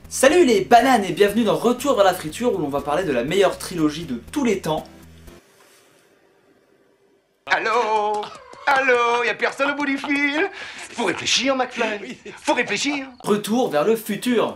Salut les bananes et bienvenue dans Retour vers la friture où l'on va parler de la meilleure trilogie de tous les temps. Allô? Allô? Y'a personne au bout du fil? Faut réfléchir, McFly. Faut réfléchir. Retour vers le futur.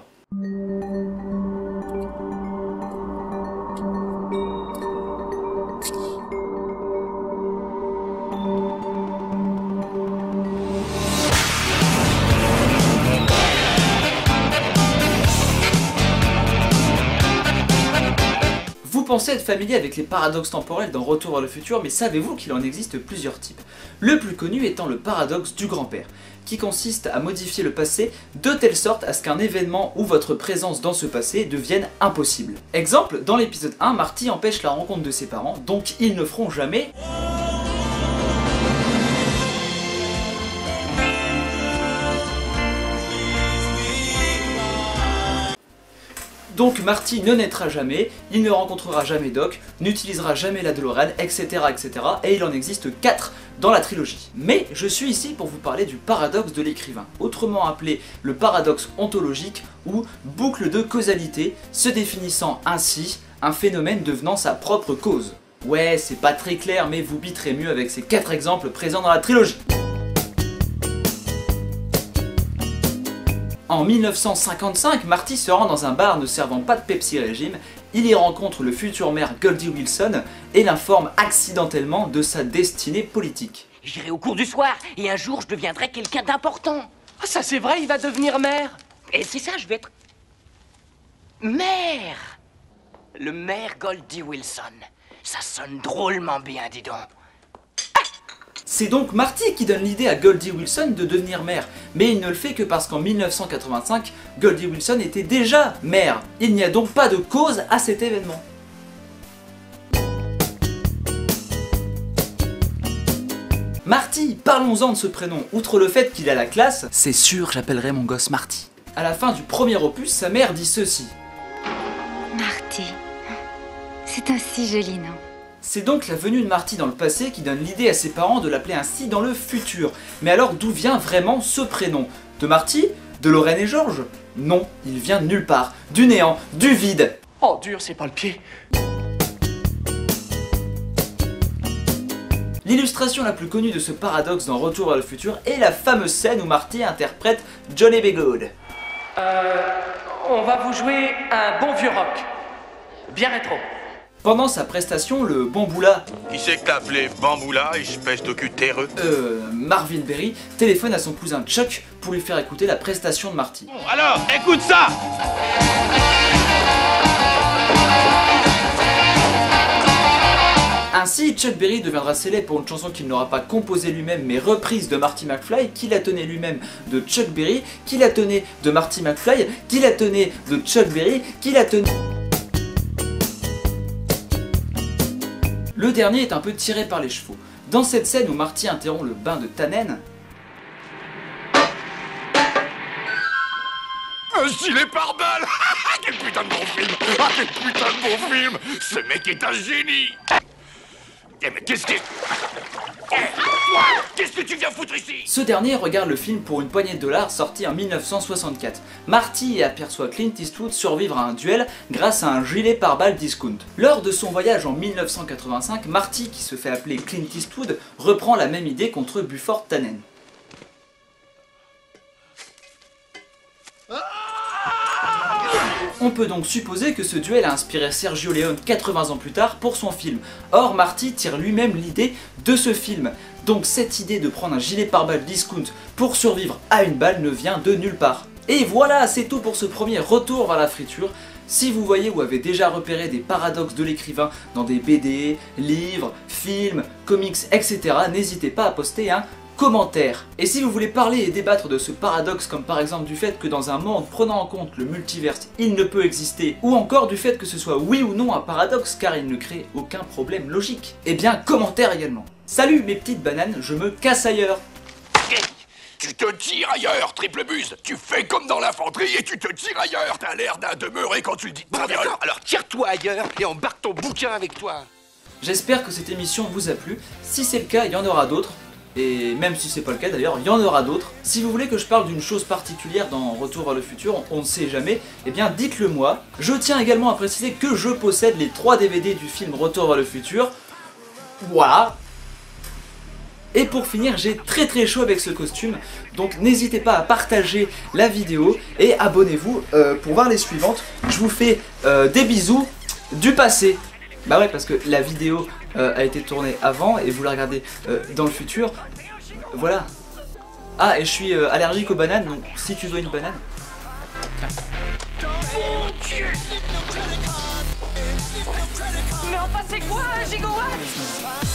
Vous pensez être familier avec les paradoxes temporels dans Retour vers le futur, mais savez-vous qu'il en existe plusieurs types? Le plus connu étant le paradoxe du grand-père, qui consiste à modifier le passé de telle sorte à ce qu'un événement ou votre présence dans ce passé devienne impossible. Exemple, dans l'épisode 1, Marty empêche la rencontre de ses parents, donc ils ne feront jamais... Donc Marty ne naîtra jamais, il ne rencontrera jamais Doc, n'utilisera jamais la DeLorean, etc. etc. Et il en existe 4 dans la trilogie. Mais je suis ici pour vous parler du paradoxe de l'écrivain, autrement appelé le paradoxe ontologique ou boucle de causalité, se définissant ainsi un phénomène devenant sa propre cause. Ouais, c'est pas très clair, mais vous biterez mieux avec ces 4 exemples présents dans la trilogie. En 1955, Marty se rend dans un bar ne servant pas de Pepsi Régime, il y rencontre le futur maire Goldie Wilson et l'informe accidentellement de sa destinée politique. J'irai au cours du soir et un jour je deviendrai quelqu'un d'important. Ah, ça c'est vrai, il va devenir maire. Et c'est ça, je vais être... maire. Le maire Goldie Wilson. Ça sonne drôlement bien, dis donc. C'est donc Marty qui donne l'idée à Goldie Wilson de devenir maire, mais il ne le fait que parce qu'en 1985, Goldie Wilson était déjà maire. Il n'y a donc pas de cause à cet événement. Marty, parlons-en de ce prénom. Outre le fait qu'il a la classe, c'est sûr j'appellerai mon gosse Marty. À la fin du premier opus, sa mère dit ceci. Marty, c'est un si joli nom. C'est donc la venue de Marty dans le passé qui donne l'idée à ses parents de l'appeler ainsi dans le futur. Mais alors d'où vient vraiment ce prénom? De Marty? De Lorraine et George? Non, il vient de nulle part, du néant, du vide. Oh, dur, c'est pas le pied. L'illustration la plus connue de ce paradoxe dans Retour vers le futur est la fameuse scène où Marty interprète Johnny B. Good. On va vous jouer un bon vieux rock. Bien rétro. Pendant sa prestation, le bamboula, Qui c'est que t'as appelé Bamboula, espèce de cul terreux? Marvin Berry, téléphone à son cousin Chuck pour lui faire écouter la prestation de Marty. Alors, écoute ça! Ainsi, Chuck Berry deviendra célèbre pour une chanson qu'il n'aura pas composée lui-même mais reprise de Marty McFly, qui la tenait lui-même de Chuck Berry, qui la tenait de Marty McFly, qui la tenait de Chuck Berry, qui la tenait... Le dernier est un peu tiré par les chevaux. Dans cette scène où Marty interrompt le bain de Tannen, Un gilet pare-balles! Quel putain de bon film! Ah, quel putain de bon film! Ce mec est un génie! Eh, mais qu'est-ce que... Toi, qu'est-ce que tu viens foutre ici? ce dernier regarde le film pour une poignée de dollars sorti en 1964. Marty aperçoit Clint Eastwood survivre à un duel grâce à un gilet pare-balles discount. Lors de son voyage en 1985, Marty, qui se fait appeler Clint Eastwood, reprend la même idée contre Buford Tannen. On peut donc supposer que ce duel a inspiré Sergio Leone 80 ans plus tard pour son film. Or, Marty tire lui-même l'idée de ce film. Donc cette idée de prendre un gilet pare-balles discount pour survivre à une balle ne vient de nulle part. Et voilà, c'est tout pour ce premier retour vers la friture. Si vous voyez ou avez déjà repéré des paradoxes de l'écrivain dans des BD, livres, films, comics, etc., n'hésitez pas à poster un commentaire. Et si vous voulez parler et débattre de ce paradoxe, comme par exemple du fait que dans un monde prenant en compte le multiverse, il ne peut exister, ou encore du fait que ce soit oui ou non un paradoxe car il ne crée aucun problème logique, eh bien commentaire également. Salut mes petites bananes, je me casse ailleurs. Tu te tires ailleurs, triple buse! Tu fais comme dans l'infanterie et tu te tires ailleurs! T'as l'air d'un demeuré quand tu le dis. Bon, d'accord, alors tire-toi ailleurs et embarque ton bouquin avec toi. J'espère que cette émission vous a plu. Si c'est le cas, il y en aura d'autres. Et même si c'est pas le cas d'ailleurs, il y en aura d'autres. Si vous voulez que je parle d'une chose particulière dans Retour vers le futur, on ne sait jamais, eh bien dites-le moi. Je tiens également à préciser que je possède les 3 DVD du film Retour vers le futur. Voilà. Et pour finir, j'ai très chaud avec ce costume, donc n'hésitez pas à partager la vidéo et abonnez-vous pour voir les suivantes. Je vous fais des bisous du passé. Bah ouais, parce que la vidéo a été tournée avant et vous la regardez dans le futur. Voilà. Ah, et je suis allergique aux bananes, donc si tu veux une banane... Mais enfin, c'est quoi un gigawatt?